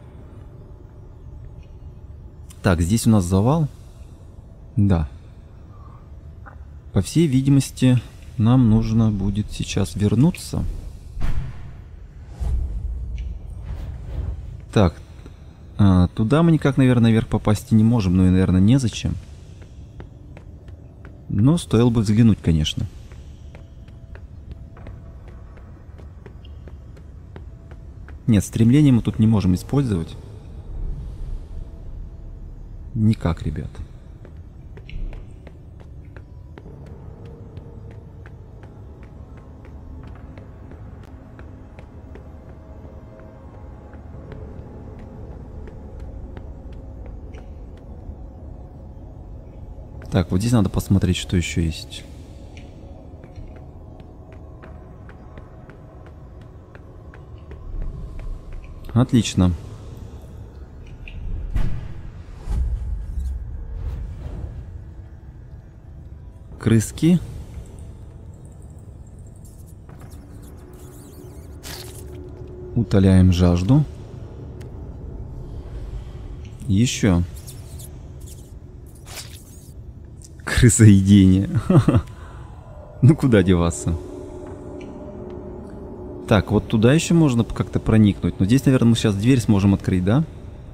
Так, здесь у нас завал. Да. По всей видимости, нам нужно будет сейчас вернуться. Так. Туда мы никак, наверное, наверх попасть не можем. Ну и, наверное, незачем. Но стоило бы взглянуть, конечно. Нет, стремление мы тут не можем использовать. Никак, ребят. Так, вот здесь надо посмотреть, что еще есть. Отлично. Крыски. Утоляем жажду. Еще. Крысоедение. Ну куда деваться? Так, вот туда еще можно как-то проникнуть. Но здесь, наверное, мы сейчас дверь сможем открыть, да?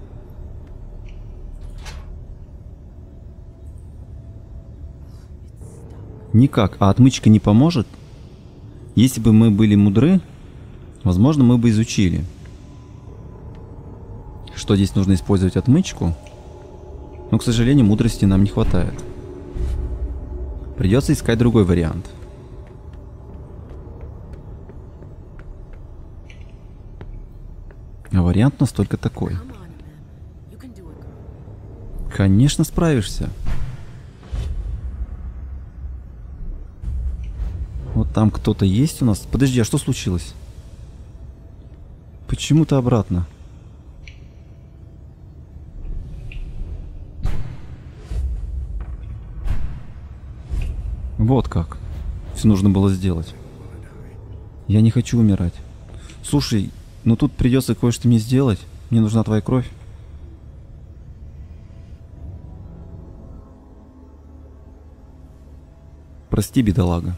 Никак. А отмычка не поможет? Если бы мы были мудры, возможно, мы бы изучили, что здесь нужно использовать отмычку. Но, к сожалению, мудрости нам не хватает. Придется искать другой вариант. А вариант у нас только такой. Конечно, справишься. Вот там кто-то есть у нас. Подожди, а что случилось? Почему-то обратно. Вот как. Все нужно было сделать. Я не хочу умирать. Слушай, ну тут придется кое-что мне сделать. Мне нужна твоя кровь. Прости, бедолага.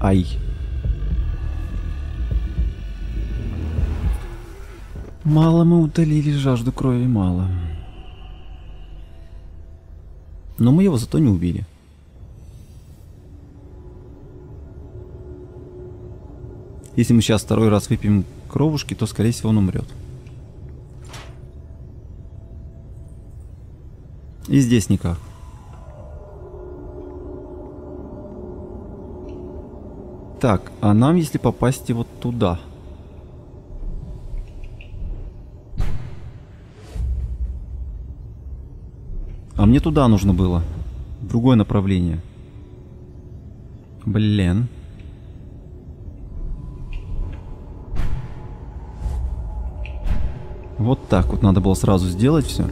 Ай. Мало мы утолили жажду крови, мало. Но мы его зато не убили. Если мы сейчас второй раз выпьем кровушки, то, скорее всего, он умрет. И здесь никак. Так, а нам, если попасть вот туда? А мне туда нужно было. В другое направление. Блин. Вот так вот надо было сразу сделать все.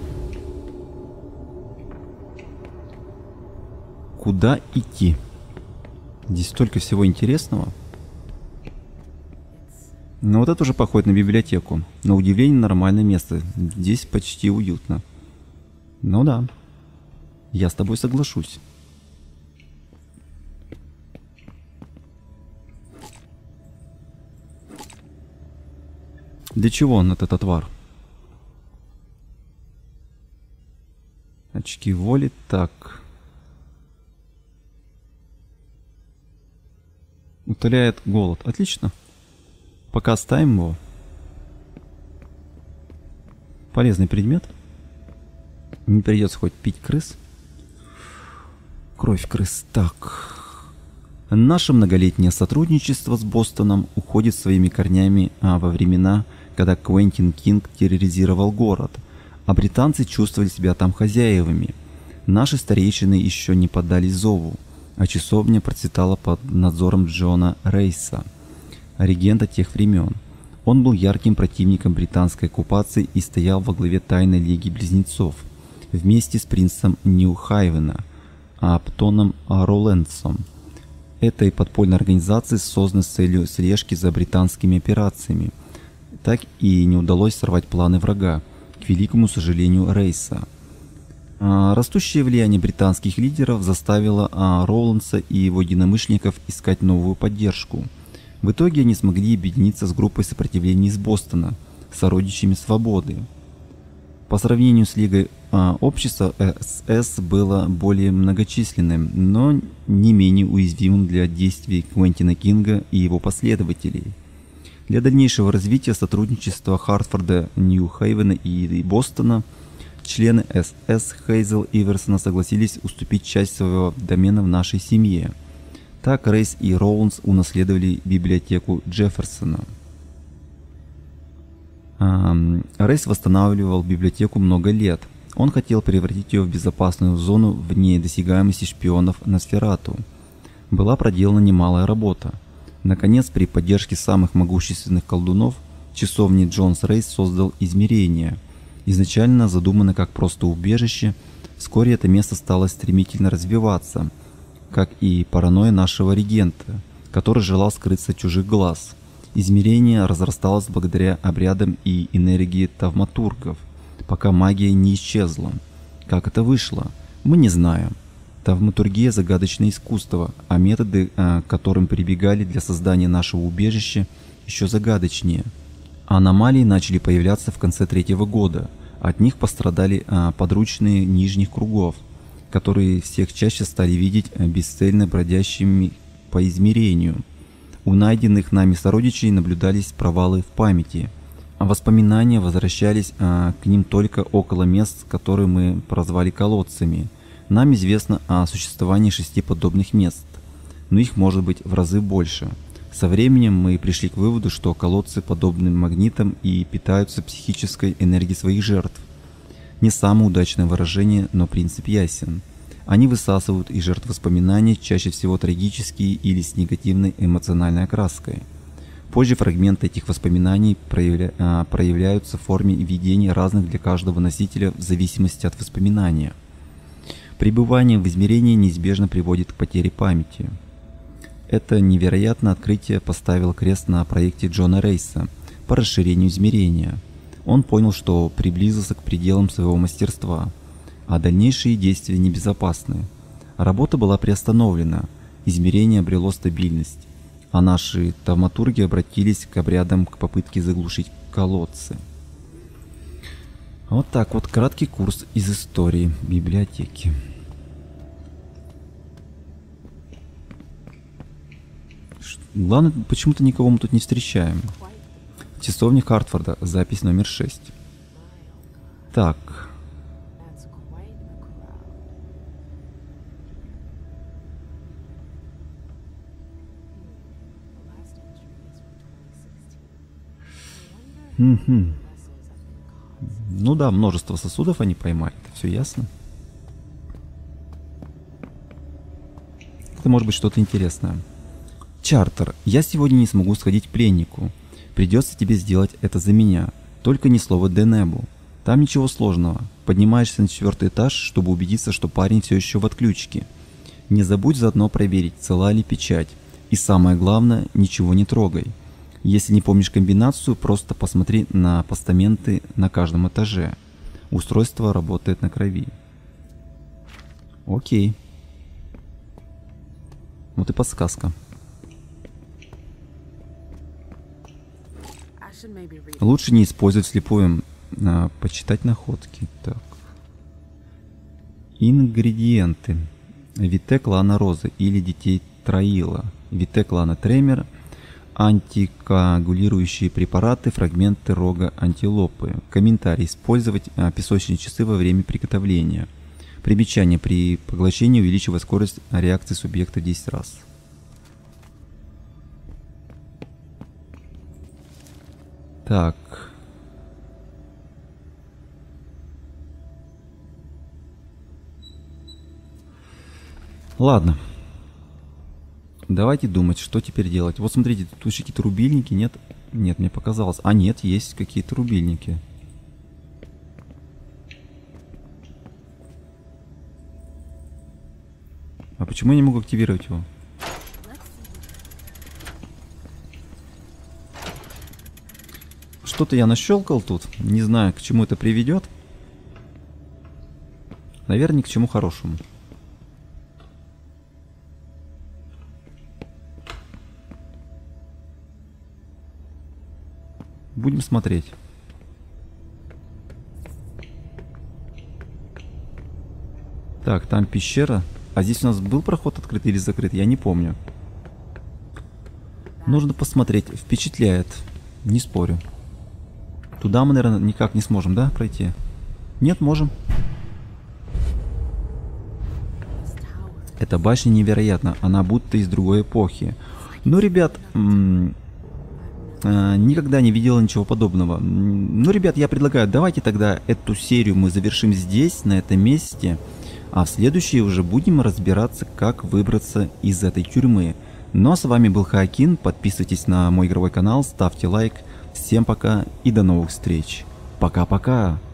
Куда идти? Здесь столько всего интересного. Но вот это уже походит на библиотеку. На удивление нормальное место. Здесь почти уютно. Ну да. Я с тобой соглашусь. Для чего он, этот отвар? Очки воли, так. Утоляет голод. Отлично. Пока оставим его. Полезный предмет. Не придется хоть пить крыс. Кровь крыс. Так. Наше многолетнее сотрудничество с Бостоном уходит своими корнями во времена, когда Квентин Кинг терроризировал город, а британцы чувствовали себя там хозяевами. Наши старейшины еще не поддались зову, а часовня процветала под надзором Джона Рейса, регента тех времен. Он был ярким противником британской оккупации и стоял во главе тайной лиги близнецов, вместе с принцем Нью-Хайвена, Аптоном Роллендсом. Этой подпольной организации создана с целью слежки за британскими операциями. Так и не удалось сорвать планы врага, к великому сожалению Рейса. Растущее влияние британских лидеров заставило Роллендса и его единомышленников искать новую поддержку. В итоге они смогли объединиться с группой сопротивления из Бостона, сородичами свободы. По сравнению с Лигой общество СС было более многочисленным, но не менее уязвимым для действий Квентина Кинга и его последователей. Для дальнейшего развития сотрудничества Хартфорда, Нью-Хейвена и Бостона члены СС Хейзел и Иверсона согласились уступить часть своего домена в нашей семье. Так Рейс и Роулинс унаследовали библиотеку Джефферсона. Рейс восстанавливал библиотеку много лет. Он хотел превратить ее в безопасную зону вне досягаемости шпионов Носферату. Была проделана немалая работа. Наконец, при поддержке самых могущественных колдунов, часовни Джонс Рейс создал измерение. Изначально задумано как просто убежище, вскоре это место стало стремительно развиваться, как и паранойя нашего регента, который желал скрыться от чужих глаз. Измерение разрасталось благодаря обрядам и энергии тавматургов, пока магия не исчезла. Как это вышло, мы не знаем. Тавматургия – загадочное искусство, а методы, к которым прибегали для создания нашего убежища, еще загадочнее. Аномалии начали появляться в конце третьего года. От них пострадали подручные нижних кругов, которые всех чаще стали видеть бесцельно бродящими по измерению. У найденных нами сородичей наблюдались провалы в памяти, а воспоминания возвращались к ним только около мест, которые мы прозвали колодцами. Нам известно о существовании 6 подобных мест, но их может быть в разы больше. Со временем мы пришли к выводу, что колодцы подобны магнитам и питаются психической энергией своих жертв. Не самое удачное выражение, но принцип ясен. Они высасывают из жертв воспоминания, чаще всего трагические или с негативной эмоциональной окраской. Позже фрагменты этих воспоминаний проявляются в форме видений разных для каждого носителя в зависимости от воспоминания. Пребывание в измерении неизбежно приводит к потере памяти. Это невероятное открытие поставило крест на проекте Джона Рейса по расширению измерения. Он понял, что приблизился к пределам своего мастерства, а дальнейшие действия небезопасны. Работа была приостановлена, измерение обрело стабильность. а наши тавматурги обратились к обрядам к попытке заглушить колодцы. Вот так вот краткий курс из истории библиотеки. Главное, почему-то никого мы тут не встречаем. Часовня Хартфорда, запись номер 6. Так. Угу. Ну да, множество сосудов они поймали, все ясно. Это может быть что-то интересное. Чартер, я сегодня не смогу сходить к пленнику. Придется тебе сделать это за меня. Только ни слова Денебу. Там ничего сложного. Поднимаешься на 4-й этаж, чтобы убедиться, что парень все еще в отключке. Не забудь заодно проверить, цела ли печать. И самое главное, ничего не трогай. Если не помнишь комбинацию, просто посмотри на постаменты на каждом этаже. Устройство работает на крови. Окей. Вот и подсказка. Лучше не использовать вслепую, почитать находки. Так. Ингредиенты. Вите клана Розы или детей Троила. Вите клана Тремер. Антикоагулирующие препараты, фрагменты рога антилопы. Комментарий. Использовать песочные часы во время приготовления. Примечание. При поглощении увеличивая скорость реакции субъекта 10 раз. Так. Ладно. Давайте думать, что теперь делать. Вот смотрите, тут еще какие-то рубильники, нет? Нет, мне показалось. А нет, есть какие-то рубильники. А почему я не могу активировать его? Что-то я нащелкал тут. Не знаю, к чему это приведет. Наверное, ни к чему хорошему. Будем смотреть. Так, там пещера. А здесь у нас был проход открыт или закрыт? Я не помню. Нужно посмотреть. Впечатляет. Не спорю. Туда мы, наверное, никак не сможем, да, пройти? Нет, можем. Эта башня невероятна. Она будто из другой эпохи. Ну, ребят... никогда не видела ничего подобного. Ну, ребят, я предлагаю, давайте тогда эту серию мы завершим здесь, на этом месте. А в следующей уже будем разбираться, как выбраться из этой тюрьмы. Ну а с вами был Хаакин. Подписывайтесь на мой игровой канал, ставьте лайк. Всем пока и до новых встреч. Пока-пока.